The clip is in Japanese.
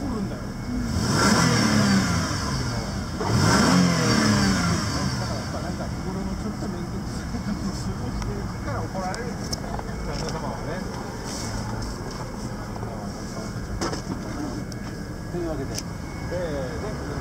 怒るんだよ。なんか日頃のちょっと面倒くさいことを過ごしていくから怒られるんですよ。旦那様はね。というわけで、ね。